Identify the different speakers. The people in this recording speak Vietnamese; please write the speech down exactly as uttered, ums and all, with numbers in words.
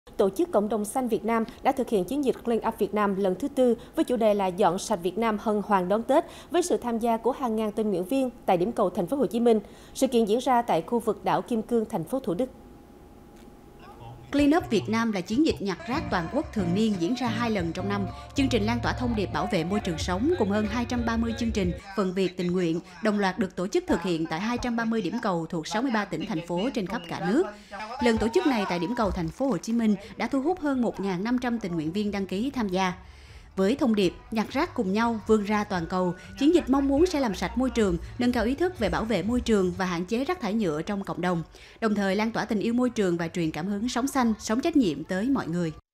Speaker 1: Tổ chức Cộng đồng xanh Việt Nam đã thực hiện chiến dịch Clean Up Việt Nam lần thứ tư với chủ đề là Dọn sạch Việt Nam hân hoan đón Tết với sự tham gia của hàng ngàn tình nguyện viên tại điểm cầu thành phố Hồ Chí Minh. Sự kiện diễn ra tại khu vực đảo Kim Cương, thành phố Thủ Đức.
Speaker 2: Clean Up Việt Nam là chiến dịch nhặt rác toàn quốc thường niên diễn ra hai lần trong năm. Chương trình lan tỏa thông điệp bảo vệ môi trường sống cùng hơn hai trăm ba mươi chương trình phần việc tình nguyện đồng loạt được tổ chức thực hiện tại hai trăm ba mươi điểm cầu thuộc sáu mươi ba tỉnh thành phố trên khắp cả nước. Lần tổ chức này tại điểm cầu thành phố Hồ Chí Minh đã thu hút hơn một nghìn năm trăm tình nguyện viên đăng ký tham gia. Với thông điệp nhặt rác cùng nhau vươn ra toàn cầu, chiến dịch mong muốn sẽ làm sạch môi trường, nâng cao ý thức về bảo vệ môi trường và hạn chế rác thải nhựa trong cộng đồng, đồng thời lan tỏa tình yêu môi trường và truyền cảm hứng sống xanh, sống trách nhiệm tới mọi người.